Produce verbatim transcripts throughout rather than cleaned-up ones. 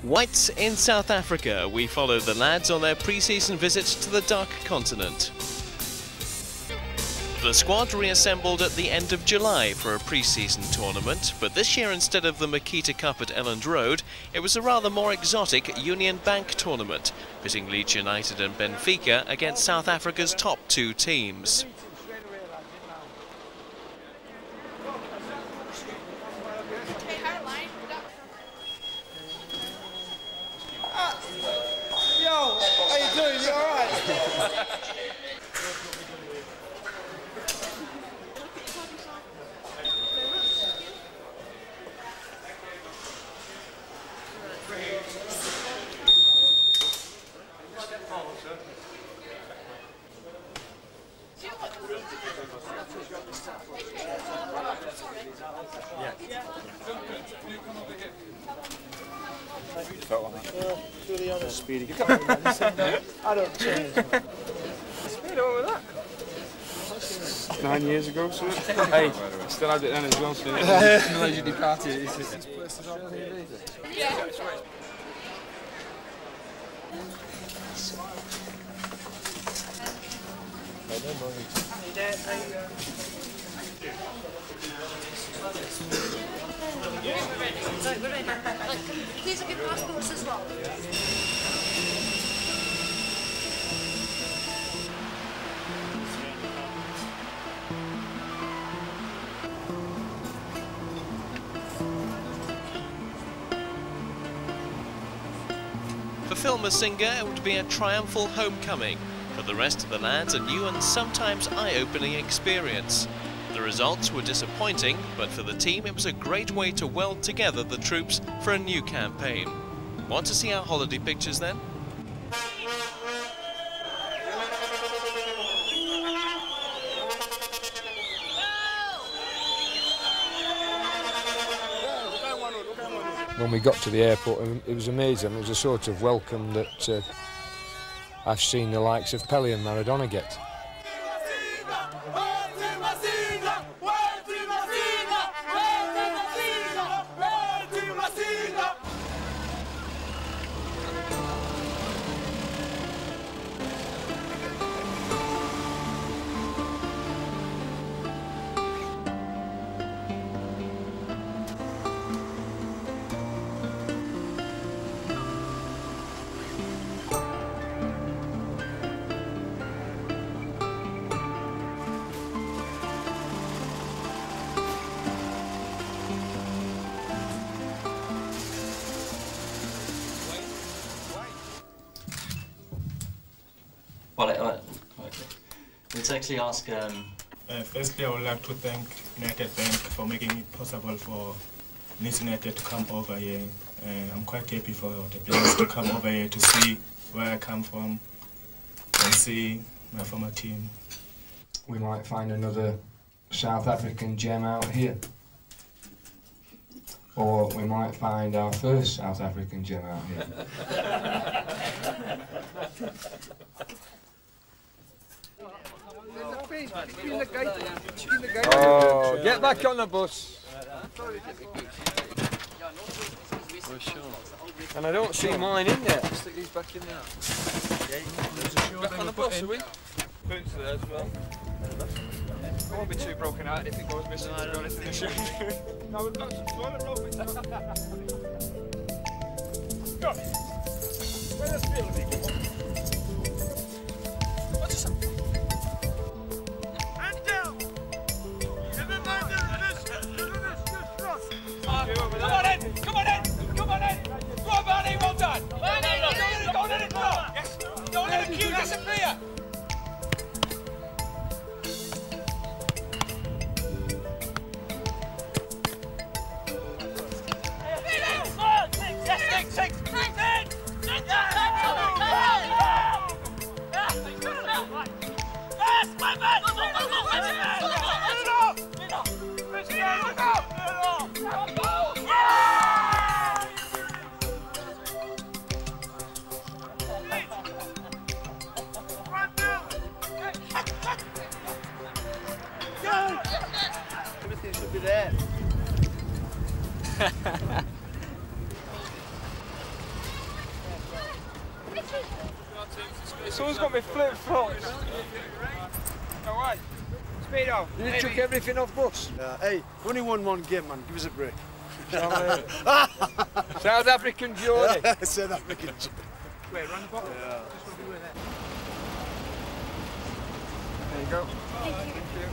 Whites in South Africa, we follow the lads on their pre-season visit to the Dark Continent. The squad reassembled at the end of July for a pre-season tournament, but this year instead of the Makita Cup at Elland Road, it was a rather more exotic Union Bank tournament, pitting Leeds United and Benfica against South Africa's top two teams. Yo, how you doing? You alright? Uh, really honest. Speedy. I don't change. Speedy, what was that? Nine years ago, so hey, I still had it then as well. So the legendary party. It's just yeah. Right, we're ready. Like, please look at passports as well. For Phil Masinga, it would be a triumphal homecoming. For the rest of the lads, a new and sometimes eye-opening experience. The results were disappointing, but for the team it was a great way to weld together the troops for a new campaign. Want to see our holiday pictures then? When we got to the airport, it was amazing. It was a sort of welcome that uh, I've seen the likes of Pelé and Maradona get. Well, uh, okay. Let's actually ask... Um... Uh, firstly, I would like to thank United Bank for making it possible for Leeds United to come over here. Uh, I'm quite happy for the players to come over here to see where I come from and see my former team. We might find another South African gem out here. Or we might find our first South African gem out here. Oh, get back on the bus. For sure. And I don't see mine in there. Stick these back in there. Back on the bus, are we? Boots there as well. I won't be too broken out if it goes missing, to be honest, in the shoe. No, we've got some toilet roll. Go! Where's the spill, Vicky? What's this? And down! Never mind the Come on in! Come on in! Come on in! Go on, Barney, well done! Don't let it drop! Yes! Don't let the cue disappear! Six, six, six, six, six, six, six, Someone's got me flip-flops. All right. Speed off. You took everything off bus. Uh, hey, only won one game, man. Give us a break. South African Geordie. South African Geordie. Wait, run the bottom. Yeah. Just want to be with it. There you go. Thank you. Thank you.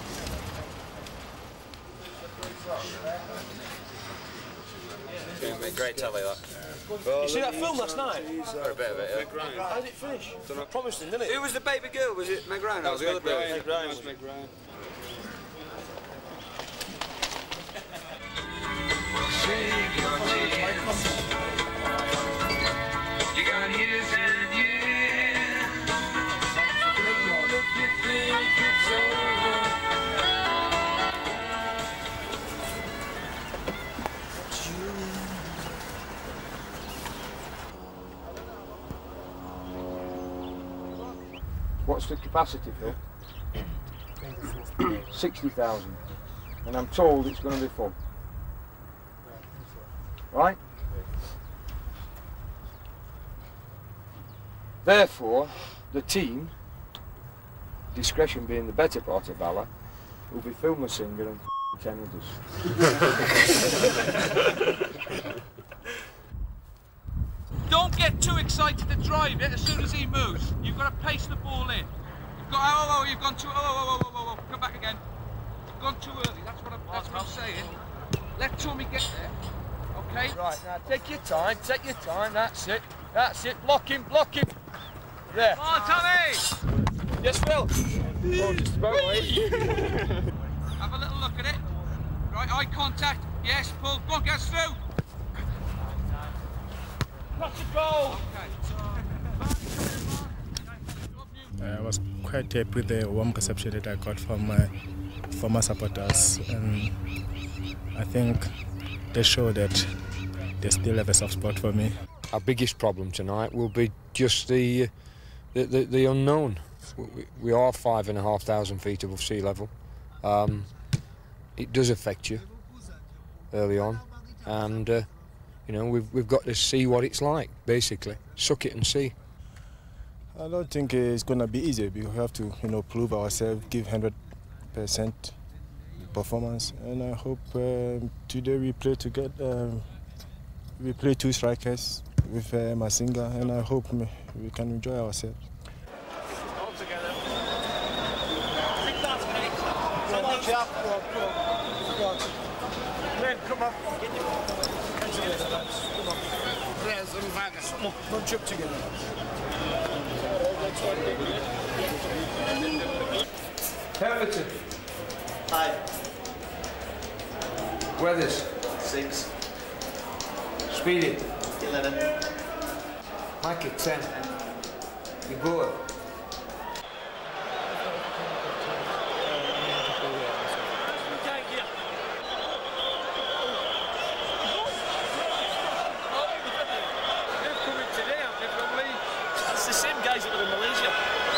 Mate, great telly that. You see that film last night? Got a bit of it, yeah. How did it finish? Promising, didn't it? Who was the baby girl? Was it Meg Ryan? That was the other baby. Meg Ryan. That was Meg Ryan. You got years and years. If you think it's over. What's the capacity, Phil? sixty thousand. And I'm told it's going to be full. Right? Therefore, the team, discretion being the better part of valour, will be Phil Masinga and ten others. Don't get too excited to drive it as soon as he moves. You've got to pace the ball in. You've got, oh, oh, oh, you've gone too, oh, oh, oh, oh, oh, oh, come back again. You've gone too early, that's what I'm, that's what I'm saying. Let Tommy get there, okay? Right, now take your time, take your time, that's it, that's it, block him, block him. There. Come on, Tommy! Yes, Phil. Oh, just about right. Have a little look at it. Right, eye contact, yes, pull, go on, get through. That's a goal! I was quite happy with the warm reception that I got from my former supporters, and I think they show that they still have a soft spot for me. Our biggest problem tonight will be just the the, the, the unknown. We, we are five and a half thousand feet above sea level. Um, it does affect you early on, and uh, you know we've we've got to see what it's like. Basically, suck it and see. I don't think it's going to be easy because we have to, you know, prove ourselves, give one hundred percent performance, and I hope uh, today we play together. Um, we play two strikers with uh, Masinga, and I hope we can enjoy ourselves. All together. Come on, Jack. Come on, come on. Glenn, come on. Get your hands together, lads. Come on. Come on, bunch up together. Pemberton. Five. Weathers. Six. Speedy. Eleven. Mike at ten. You go. It's the same guys that were in Malaysia.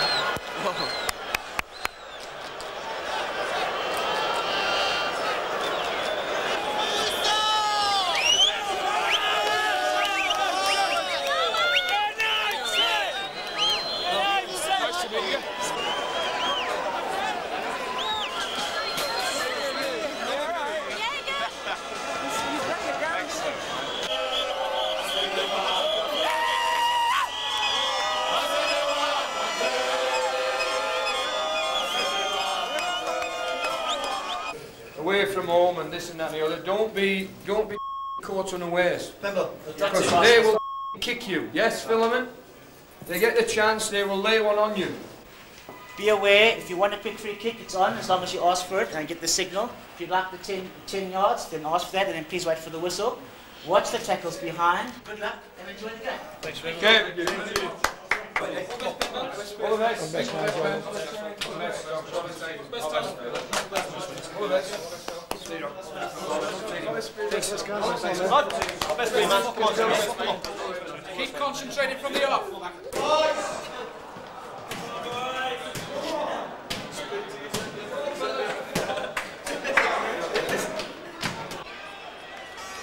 Away from home and this and that and the other. Don't be, don't be caught unawares. Remember, Because they will kick you. Yes, Philemon? They get the chance, they will lay one on you. Be aware, if you want a quick free kick, it's on, as long as you ask for it and get the signal. If you'd like the ten, ten yards, then ask for that, and then please wait for the whistle. Watch the tackles behind. Good luck, and enjoy the game. Thanks very much. Okay. All the best. All the best. All the best. Keep concentrating from the off.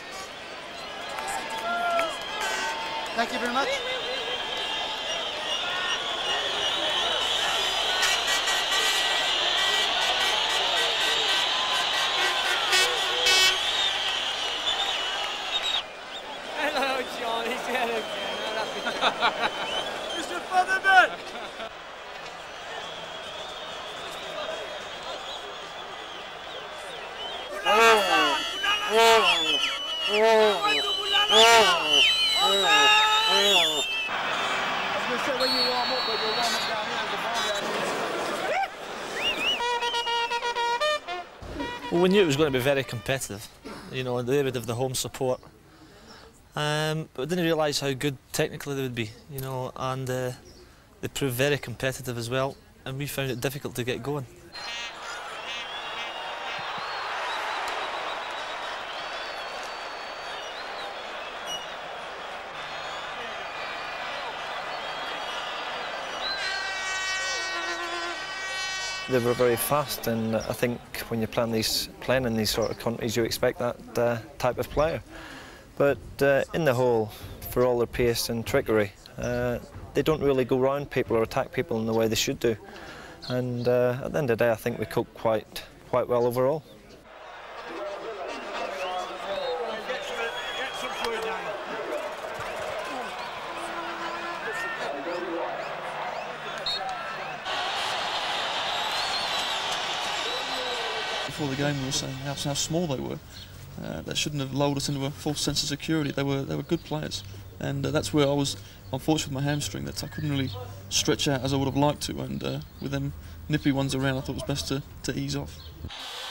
thank you very much. Sean, he's had it. Mister Featherman! When you warm up, but you warm up down here, the ball Well, we knew it was going to be very competitive, you know, and they would have the home support. Um, but we didn't realise how good technically they would be, you know, and uh, they proved very competitive as well, and we found it difficult to get going. They were very fast, and I think when you're playing these playing in these sort of countries, you expect that uh, type of player. But uh, in the whole, for all their pace and trickery, uh, they don't really go round people or attack people in the way they should do. And uh, at the end of the day, I think we coped quite quite well overall. Before the game we were saying how, how small they were. Uh, that shouldn't have lulled us into a false sense of security. They were they were good players, and uh, that's where I was unfortunate with my hamstring, that I couldn't really stretch out as I would have liked to, and uh, with them nippy ones around I thought it was best to, to ease off.